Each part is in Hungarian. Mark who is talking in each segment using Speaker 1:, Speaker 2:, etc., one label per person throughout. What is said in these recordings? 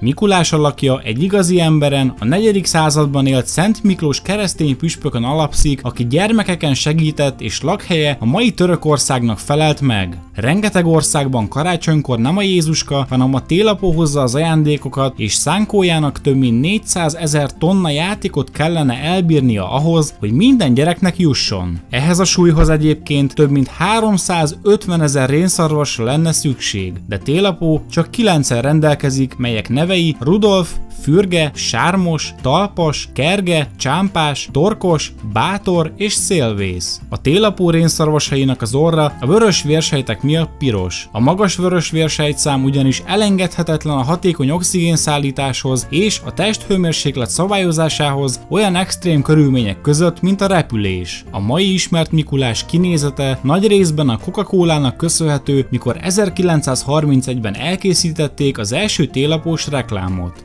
Speaker 1: Mikulás alakja egy igazi emberen, a 4. században élt Szent Miklós keresztény püspökön alapszik, aki gyermekeken segített és lakhelye a mai Törökországnak felelt meg. Rengeteg országban karácsonykor nem a Jézuska, hanem a télapó hozza az ajándékokat, és szánkójának több mint 400 000 tonna játékot kellene elbírnia ahhoz, hogy minden gyereknek jusson. Ehhez a súlyhoz egyébként több mint 350 000 rénszarvasra lenne szükség, de télapó csak 9-en rendelkezik, melyek nevei Rudolf, Fürge, Sármos, Talpas, Kerge, Csámpás, Torkos, Bátor és Szélvész. A télapó rénszarvasainak az orra a vörös vérsejtek miatt piros. A magas vörös vérsejtszám ugyanis elengedhetetlen a hatékony oxigénszállításhoz és a testhőmérséklet szabályozásához olyan extrém körülmények között, mint a repülés. A mai ismert Mikulás kinézete nagy részben a Coca-Colának köszönhető, mikor 1931-ben elkészítették az első télapós reklámot.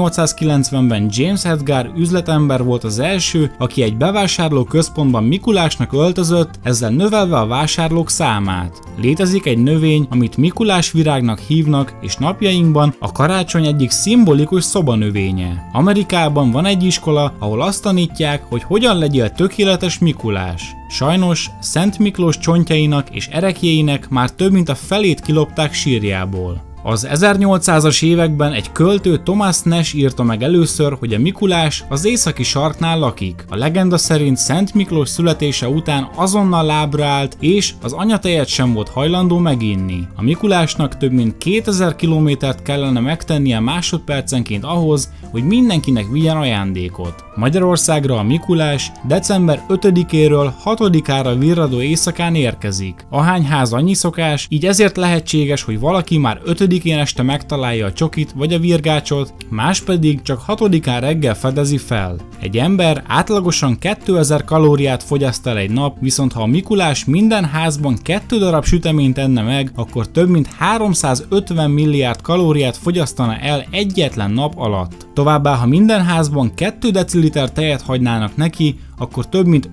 Speaker 1: 1890-ben James Edgar üzletember volt az első, aki egy bevásárlóközpontban Mikulásnak öltözött, ezzel növelve a vásárlók számát. Létezik egy növény, amit Mikulás virágnak hívnak, és napjainkban a karácsony egyik szimbolikus szobanövénye. Amerikában van egy iskola, ahol azt tanítják, hogy hogyan legyél tökéletes Mikulás. Sajnos Szent Miklós csontjainak és ereklyéinek már több mint a felét kilopták sírjából. Az 1800-as években egy költő, Thomas Nash írta meg először, hogy a Mikulás az északi sarknál lakik. A legenda szerint Szent Miklós születése után azonnal lábra állt, és az anyatejet sem volt hajlandó meginni. A Mikulásnak több mint 2000 kilométert kellene megtennie másodpercenként ahhoz, hogy mindenkinek vigyen ajándékot. Magyarországra a Mikulás december 5-éről 6-ára virradó éjszakán érkezik. Ahány ház annyi szokás, így ezért lehetséges, hogy valaki már 5-én este megtalálja a csokit vagy a virgácsot, más pedig csak 6-án reggel fedezi fel. Egy ember átlagosan 2000 kalóriát fogyaszt el egy nap, viszont ha a Mikulás minden házban 2 darab süteményt enne meg, akkor több mint 350 milliárd kalóriát fogyasztana el egyetlen nap alatt. Továbbá, ha minden házban 2 deciliter tejet hagynának neki, akkor több mint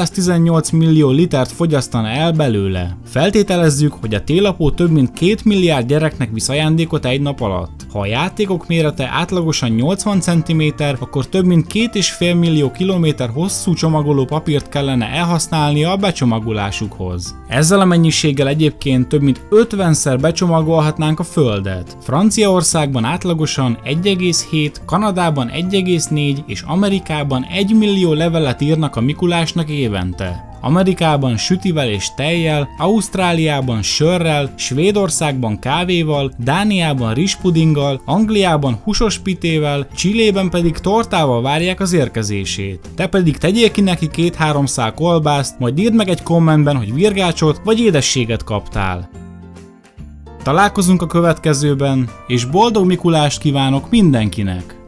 Speaker 1: 518 millió litert fogyasztana el belőle. Feltételezzük, hogy a télapó több mint 2 milliárd gyereknek visz ajándékot egy nap alatt. Ha a játékok mérete átlagosan 80 cm, akkor több mint 2,5 millió kilométer hosszú csomagoló papírt kellene elhasználnia a becsomagolásukhoz. Ezzel a mennyiséggel egyébként több mint 50-szer becsomagolhatnánk a Földet. Franciaországban átlagosan 1,7, Kanadában 1,4 és Amerikában 1 millió levelet írnak a Mikulásnak évente. Amerikában sütivel és tejjel, Ausztráliában sörrel, Svédországban kávéval, Dániában rizspudinggal, Angliában húsos pitével, Chilében pedig tortával várják az érkezését. Te pedig tegyél ki neki 2-3 szál kolbászt, majd írd meg egy kommentben, hogy virgácsot vagy édességet kaptál. Találkozunk a következőben, és boldog Mikulást kívánok mindenkinek!